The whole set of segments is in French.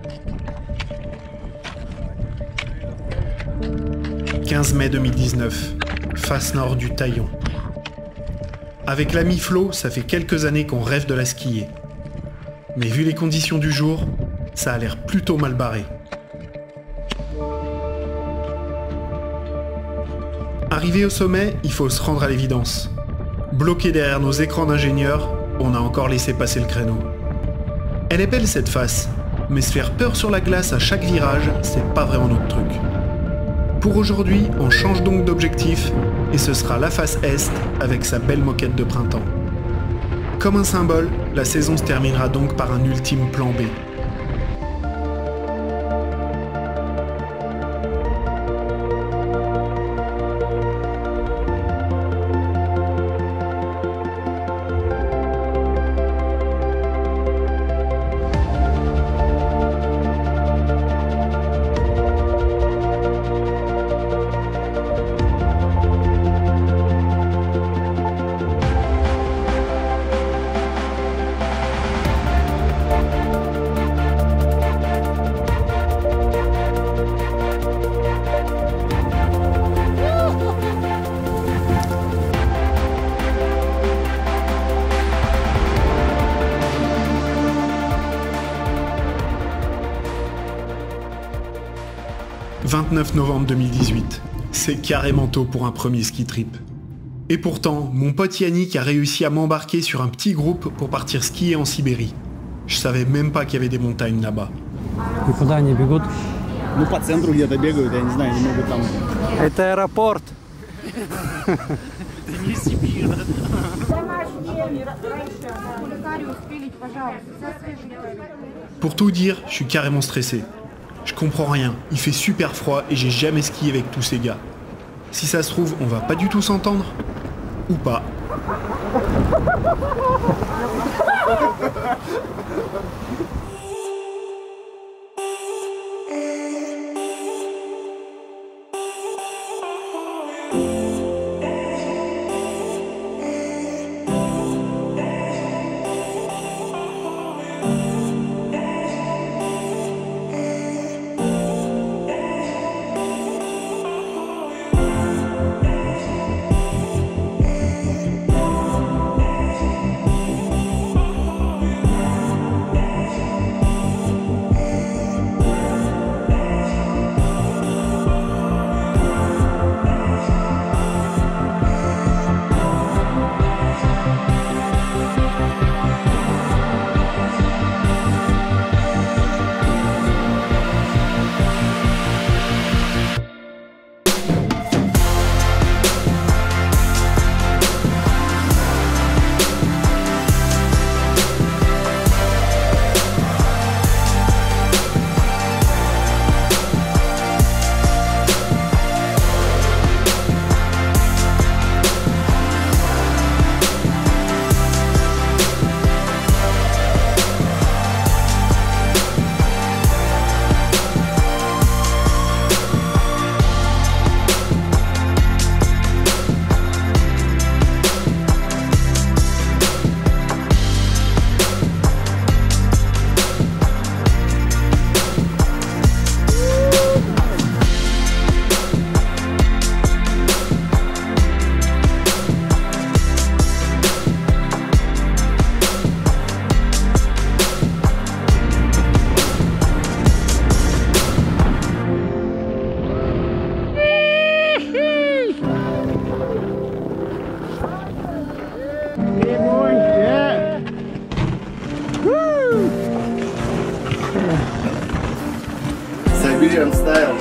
« 15 mai 2019, face nord du Taillon. Avec l'ami Flo, ça fait quelques années qu'on rêve de la skier. Mais vu les conditions du jour, ça a l'air plutôt mal barré. Arrivé au sommet, il faut se rendre à l'évidence. Bloqué derrière nos écrans d'ingénieurs, on a encore laissé passer le créneau. Elle est belle cette face, mais se faire peur sur la glace à chaque virage, c'est pas vraiment notre truc. Pour aujourd'hui, on change donc d'objectif, et ce sera la face Est avec sa belle moquette de printemps. Comme un symbole, la saison se terminera donc par un ultime plan B. « 29 novembre 2018, c'est carrément tôt pour un premier ski trip. Et pourtant, mon pote Yannick a réussi à m'embarquer sur un petit groupe pour partir skier en Sibérie. Je savais même pas qu'il y avait des montagnes là-bas. И куда они бегут? Ну, по центру где-то бегают, я не знаю, они могут там... Это аэропорт. Это не Сибирь. Pour tout dire, je suis carrément stressé. Je comprends rien, il fait super froid et j'ai jamais skié avec tous ces gars. Si ça se trouve, on va pas du tout s'entendre? Ou pas? Siberian style.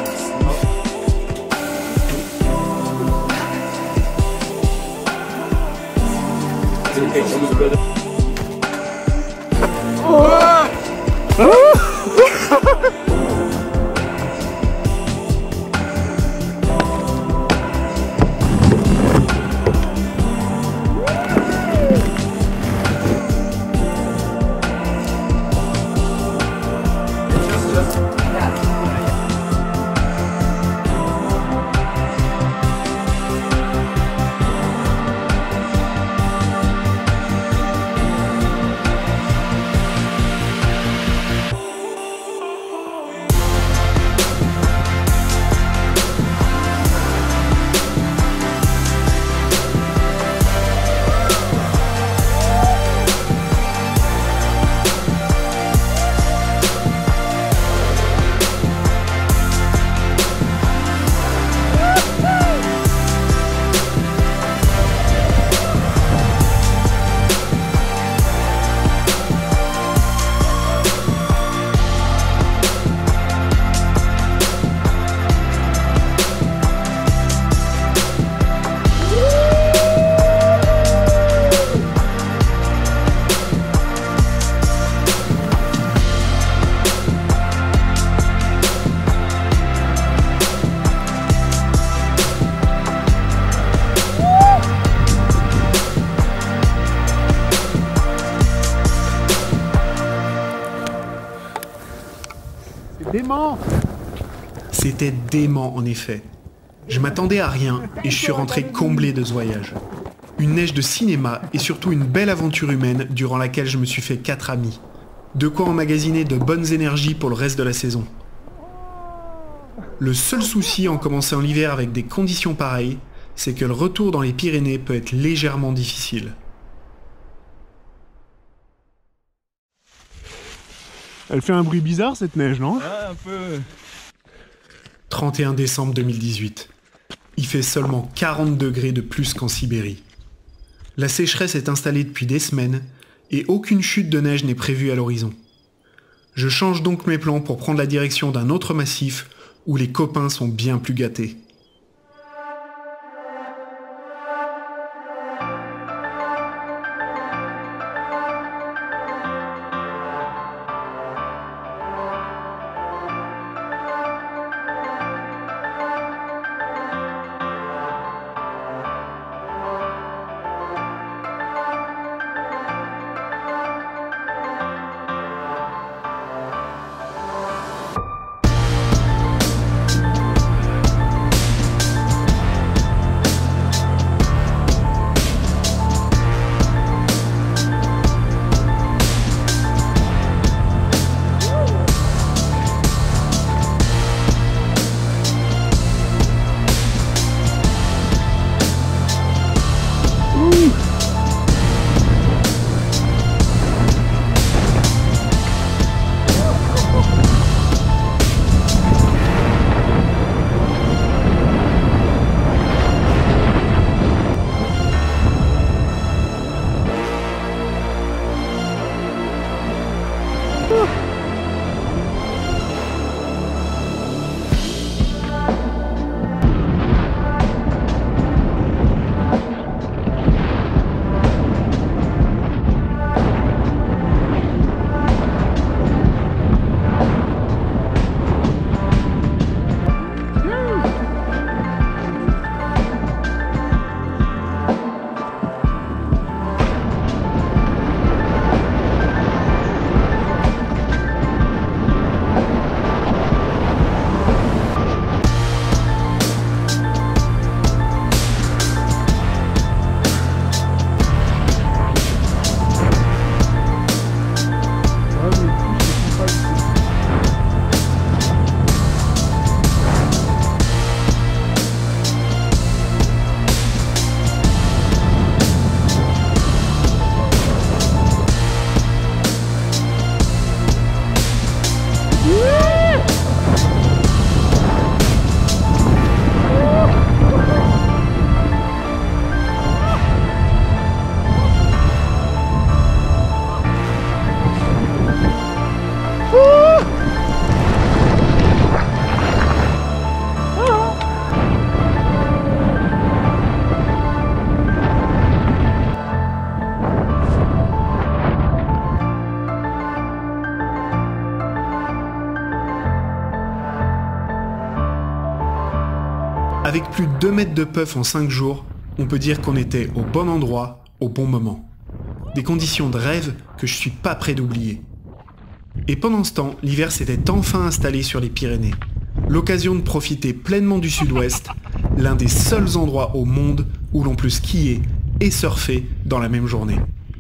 Dément! C'était dément en effet. Je m'attendais à rien et je suis rentré comblé de ce voyage. Une neige de cinéma et surtout une belle aventure humaine durant laquelle je me suis fait 4 amis. De quoi emmagasiner de bonnes énergies pour le reste de la saison. Le seul souci en commençant l'hiver avec des conditions pareilles, c'est que le retour dans les Pyrénées peut être légèrement difficile. Elle fait un bruit bizarre cette neige, non? Ah, un peu. 31 décembre 2018. Il fait seulement 40 degrés de plus qu'en Sibérie. La sécheresse est installée depuis des semaines et aucune chute de neige n'est prévue à l'horizon. Je change donc mes plans pour prendre la direction d'un autre massif où les copains sont bien plus gâtés. Avec plus de 2 mètres de puff en 5 jours, on peut dire qu'on était au bon endroit, au bon moment. Des conditions de rêve que je suis pas prêt d'oublier. Et pendant ce temps, l'hiver s'était enfin installé sur les Pyrénées. L'occasion de profiter pleinement du sud-ouest, l'un des seuls endroits au monde où l'on peut skier et surfer dans la même journée.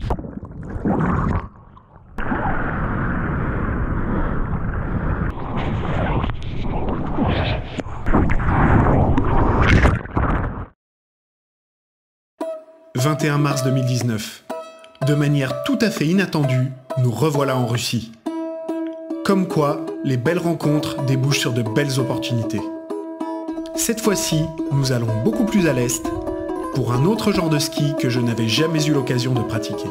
« 21 mars 2019. De manière tout à fait inattendue, nous revoilà en Russie. Comme quoi, les belles rencontres débouchent sur de belles opportunités. Cette fois-ci, nous allons beaucoup plus à l'est, pour un autre genre de ski que je n'avais jamais eu l'occasion de pratiquer.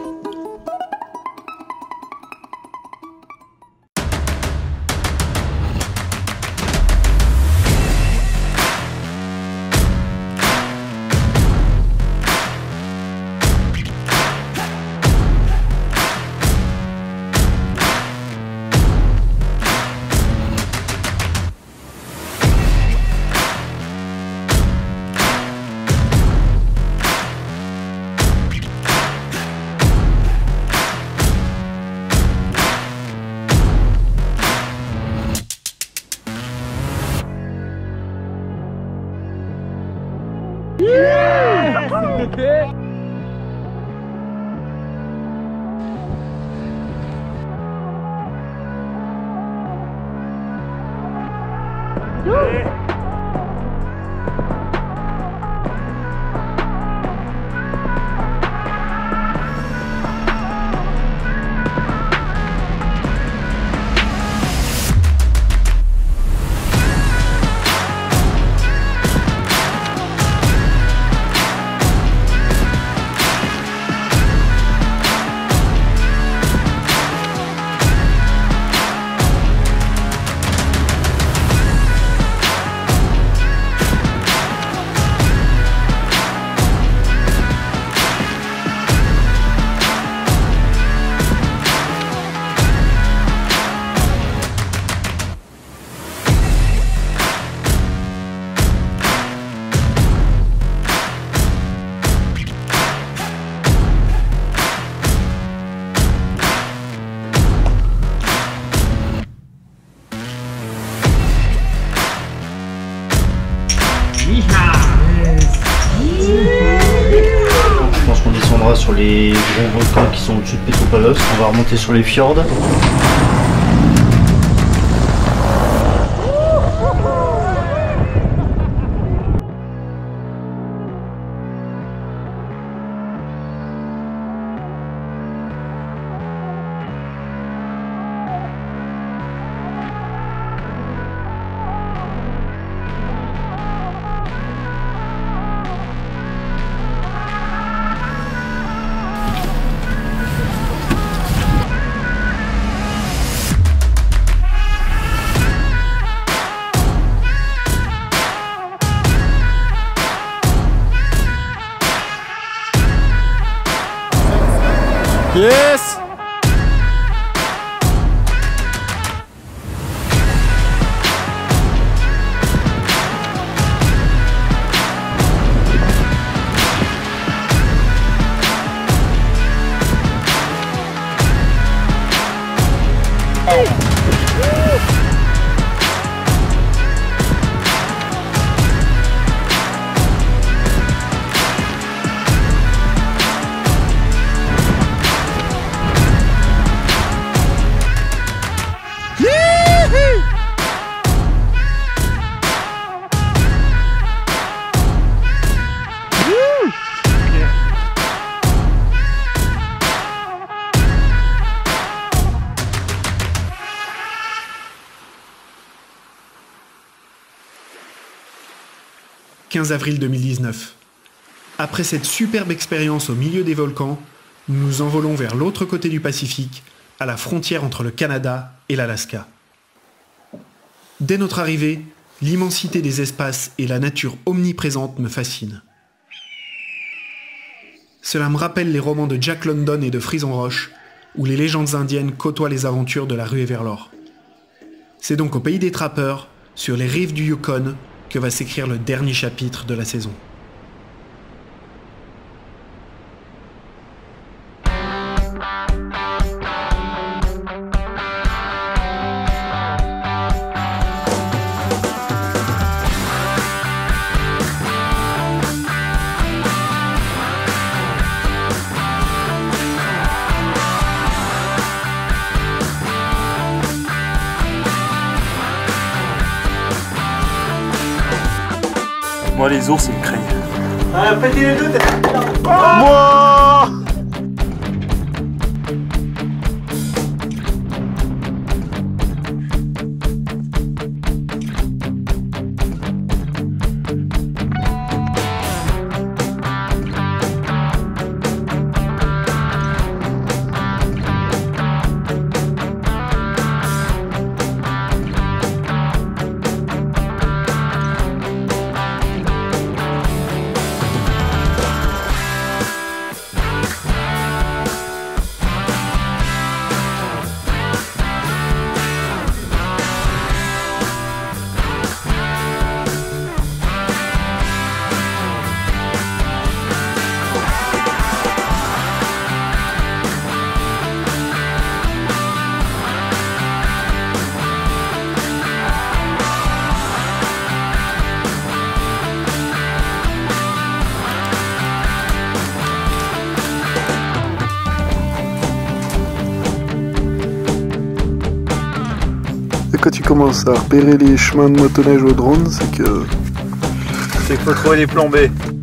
Je pense qu'on descendra sur les gros volcans qui sont au-dessus de Petropalos. On va remonter sur les fjords. Yes! « 15 avril 2019. Après cette superbe expérience au milieu des volcans, nous nous envolons vers l'autre côté du Pacifique, à la frontière entre le Canada et l'Alaska. Dès notre arrivée, l'immensité des espaces et la nature omniprésente me fascinent. Cela me rappelle les romans de Jack London et de Frison Roche, où les légendes indiennes côtoient les aventures de la ruée vers l'or. C'est donc au pays des trappeurs, sur les rives du Yukon, que va s'écrire le dernier chapitre de la saison. Moi, les ours, ils me craignent. Ah, petit les deux. Et quand tu commences à repérer les chemins de motoneige au drone, c'est qu'il faut trouver les plans B.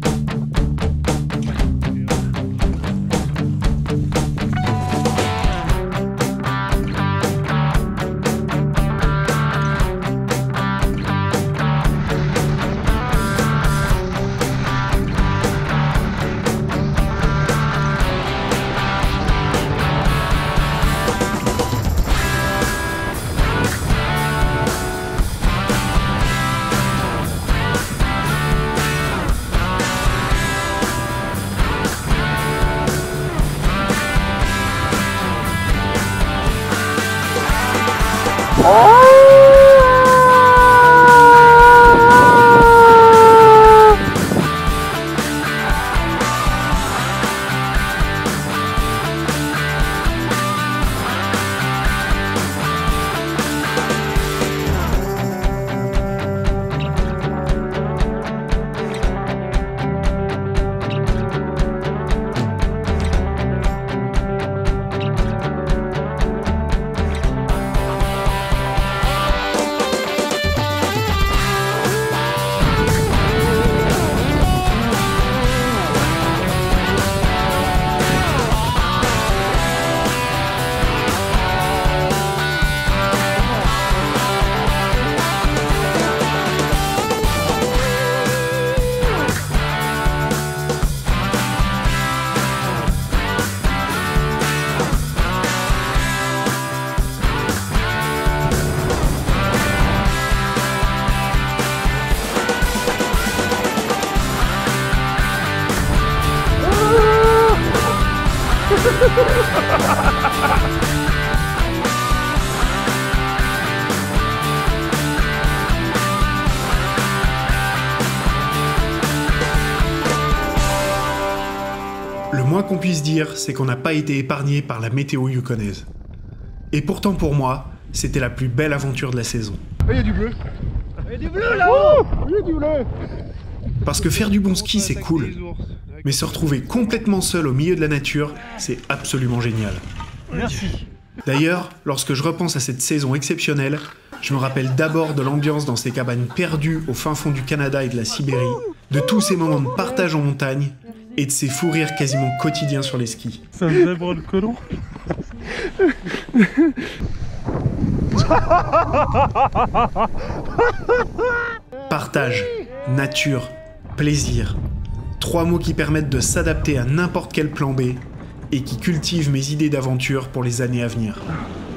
Le moins qu'on puisse dire, c'est qu'on n'a pas été épargné par la météo yukonnaise. Et pourtant pour moi, c'était la plus belle aventure de la saison. Il y a du bleu. Il y a du bleu là-haut. Il y a du bleu. Parce que faire du bon ski, c'est cool. Mais se retrouver complètement seul au milieu de la nature, c'est absolument génial. Merci. D'ailleurs, lorsque je repense à cette saison exceptionnelle, je me rappelle d'abord de l'ambiance dans ces cabanes perdues au fin fond du Canada et de la Sibérie, de tous ces moments de partage en montagne, et de ces fous rires quasiment quotidiens sur les skis. Ça me vibre le colon. Partage, nature, plaisir. 3 mots qui permettent de s'adapter à n'importe quel plan B et qui cultivent mes idées d'aventure pour les années à venir.